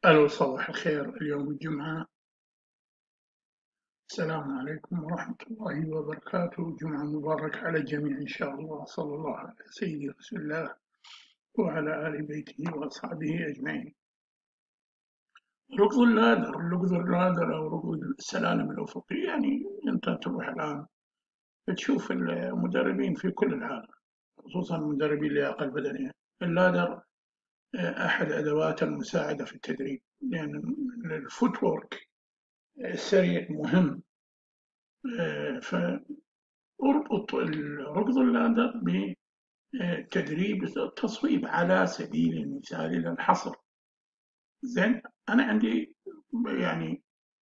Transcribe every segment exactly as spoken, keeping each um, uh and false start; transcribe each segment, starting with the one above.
ألو صباح الخير. اليوم الجمعة. السلام عليكم ورحمة الله وبركاته. جمعة مبارك على الجميع إن شاء الله. صلى الله على سيدي رسول الله وعلى آل بيته وأصحابه أجمعين. ركض اللادر ركض اللادر أو ركض السلالم الأفقية، يعني أنت تروح الآن تشوف المدربين في كل العالم، خصوصا مدربي اللياقة البدنية. اللادر أحد أدوات المساعدة في التدريب، لأن الفوت وورك السريع مهم. فأربط ركض اللادر بتدريب التصويب على سبيل المثال للحصر. زين، أنا عندي يعني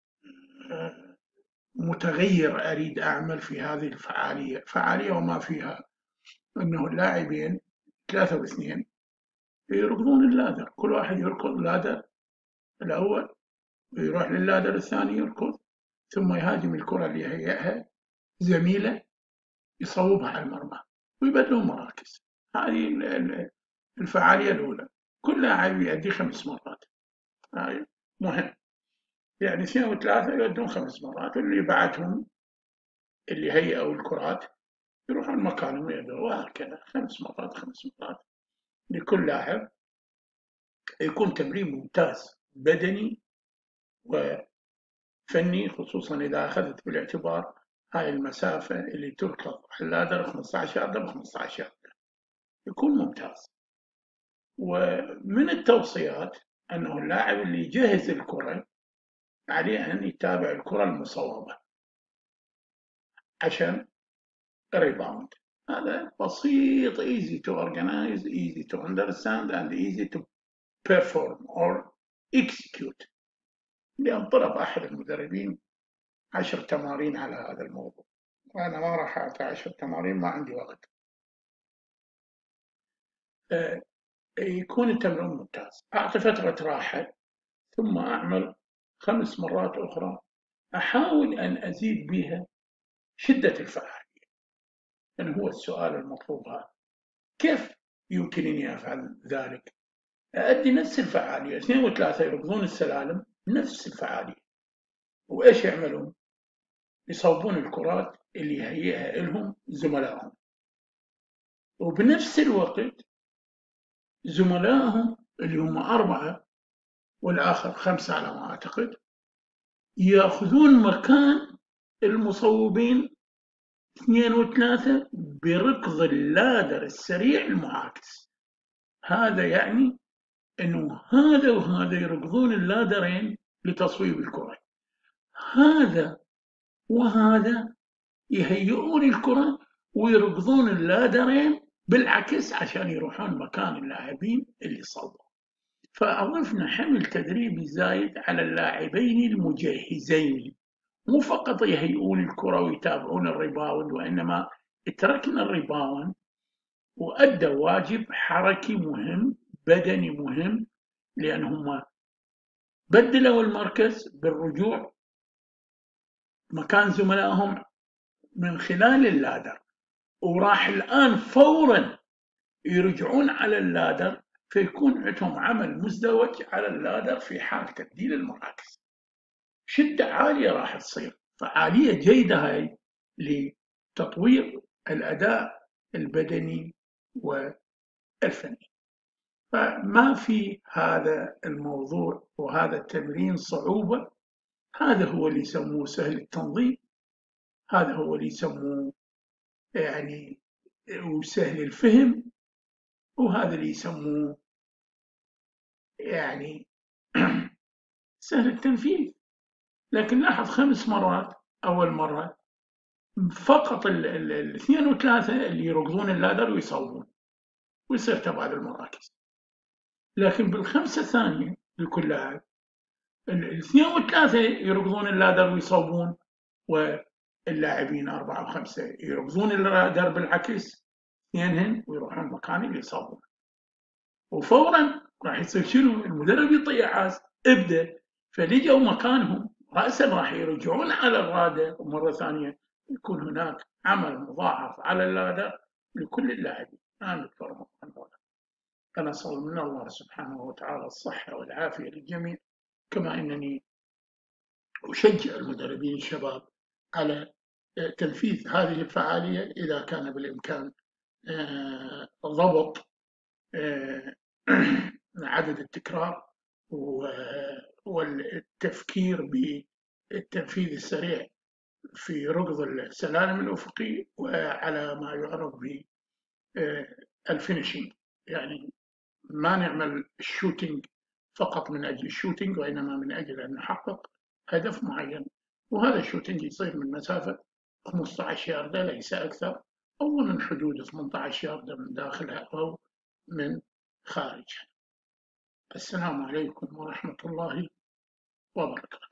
متغير أريد أعمل في هذه الفعالية، فعالية وما فيها أنه اللاعبين ثلاثة واثنين يركضون اللادر، كل واحد يركض لادر الأول ويروح للادر الثاني يركض، ثم يهاجم الكرة اللي هيئها زميله يصوبها على المرمى ويبدلون مراكز. هذه الفعالية الأولى، كل لاعب يؤدي خمس مرات. هاي مهم، يعني اثنين وثلاثة يؤدون خمس مرات، واللي بعدهم اللي هيئوا الكرات يروحون مكانهم ويؤدون، وهكذا خمس مرات خمس مرات لكل لاعب. يكون تمرين ممتاز بدني وفني، خصوصا إذا أخذت بالاعتبار هاي المسافة اللي تركض على اللادر خمسة عشر ياردة ب خمسة عشر ياردة، يكون ممتاز. ومن التوصيات أنه اللاعب اللي يجهز الكرة عليه أن يتابع الكرة المصوبة عشان الريباوند. هذا بسيط، easy to organize, easy to understand and easy to perform or execute. لأن طلب أحد المدربين عشر تمارين على هذا الموضوع، وأنا ما راح أعطي عشر تمارين، ما عندي وقت. يكون التمرين ممتاز، أعطي فترة راحة، ثم أعمل خمس مرات أخرى أحاول أن أزيد بها شدة الفعالية. لأن هو السؤال المطلوب هذا، كيف يمكنني أفعل ذلك؟ أؤدي نفس الفعالية، اثنين وثلاثة يركضون السلالم نفس الفعالية، وإيش يعملون؟ يصوبون الكرات اللي يهيئها لهم زملائهم، وبنفس الوقت زملائهم اللي هم أربعة والآخر خمسة على ما أعتقد يأخذون مكان المصوبين اثنين وثلاثة بركض اللادر السريع المعاكس. هذا يعني أنه هذا وهذا يركضون اللادرين لتصويب الكرة، هذا وهذا يهيئون الكرة ويركضون اللادرين بالعكس عشان يروحون مكان اللاعبين اللي صوبوا. فأضفنا حمل تدريبي زايد على اللاعبين المجهزين، مو فقط يهيئون الكرة ويتابعون الريباوند، وإنما تركنا الريباوند وأدوا واجب حركي مهم بدني مهم، لأنهم بدلوا المركز بالرجوع مكان زملائهم من خلال اللادر، وراح الآن فورا يرجعون على اللادر، فيكون عندهم عمل مزدوج على اللادر في حال تبديل المراكز. شدة عالية راح تصير، فعالية جيدة هاي لتطوير الأداء البدني والفني. فما في هذا الموضوع وهذا التمرين صعوبة، هذا هو اللي يسموه سهل التنظيم، هذا هو اللي يسموه يعني وسهل الفهم، وهذا اللي يسموه يعني سهل التنفيذ. لكن لاحظ خمس مرات، أول مرة فقط الاثنين وثلاثة اللي يركضون اللادر ويصوبون ويصير تبادل المراكز، لكن بالخمسة الثانية لكل لاعب الاثنين وثلاثة يركضون اللادر ويصوبون، واللاعبين أربعة وخمسة يركضون اللادر بالعكس اثنينهن ويروحون مكان اللي يصوبون. وفورا راح يصير شنو؟ المدرب يطيع عاز ابدا، فاللي جو مكانهم راسا راح يرجعون على الراده، ومره ثانيه يكون هناك عمل مضاعف على اللادر لكل اللاعبين. انا نذكرهم. انا اسال من الله سبحانه وتعالى الصحه والعافيه للجميع. كما أنني أشجع المدربين الشباب على تنفيذ هذه الفعالية إذا كان بالإمكان ضبط عدد التكرار والتفكير بالتنفيذ السريع في ركض السلالم الأفقي وعلى ما يعرف بالفينشينج، يعني ما نعمل الشوتينج فقط من أجل الشوتينج، وإنما من أجل أن نحقق هدف معين، وهذا الشوتينج يصير من مسافة خمسة عشر ياردة ليس أكثر، أو من حدود ثمانية عشر ياردة من داخلها أو من خارجها. السلام عليكم ورحمة الله وبركاته.